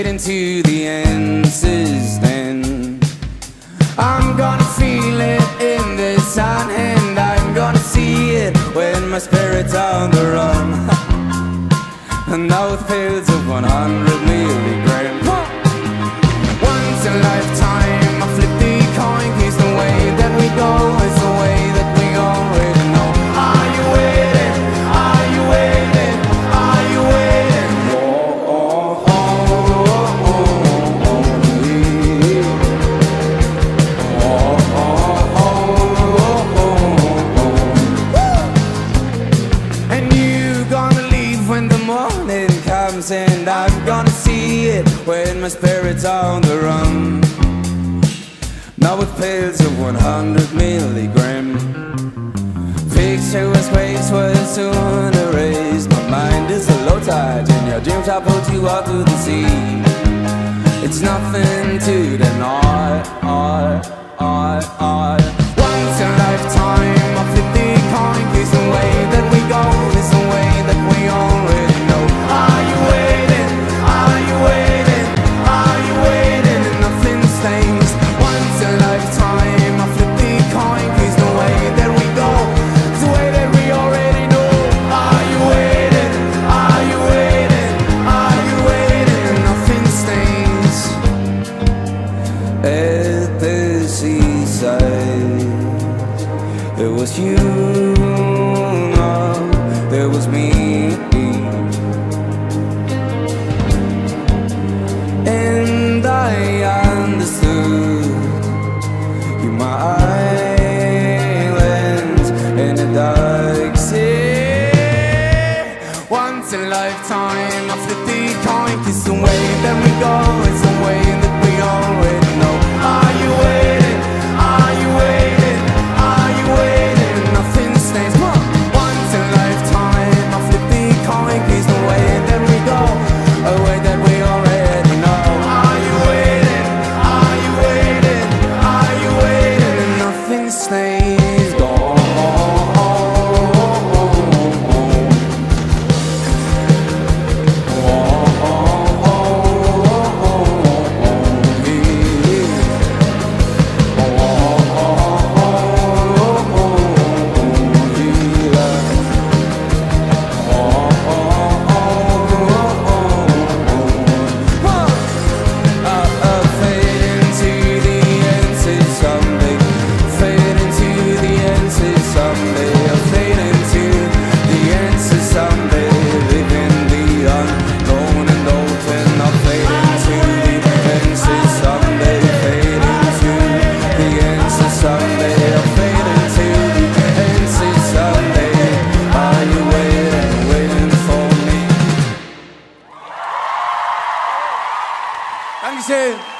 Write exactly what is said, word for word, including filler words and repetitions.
fade into the answers then. I'm gonna feel it in the sun, and I'm gonna see it when my spirit's on the run. And now with pills of one hundred milligrams. Once in a lifetime, I flip the coin, 'cause the way that we go is the way that we already know. Are you waiting? Are you waiting? Are you waiting? Oh, oh, oh, oh, oh, oh, yeah. Oh, oh, oh, oh, oh, oh. And you gonna leave when the morning comes, and I'm gonna see it when my spirit's on the run. Now with pills of one hundred milligrams. Picture was waves was soon erased. My mind is a low tide, and your dreams I pulled you out to the sea. It's nothing to deny, I, I, I. Once in a lifetime, I flip the coin, 'cause the way that we go is the way that we already know. Are you waiting? Are you waiting? Are you waiting? And nothing stays. Once in a lifetime, I flip the coin, 'cause the way that we go is the way that we already know. Are you waiting? Are you waiting? Are you waiting? And nothing stays. At the seaside, it was you, no, there was me. And I understood you, my island in the dark sea. Once in a lifetime, I flip the coin, 'cause the way that we go is the way that we already know. Are you waiting? Are you waiting? Are you waiting? Nothing stays. Once in a lifetime, I flip the coin, 'cause the way that we go, a way that we already know. Are you waiting? Are you waiting? Are you waiting? And nothing stays. Gone. Dankeschön.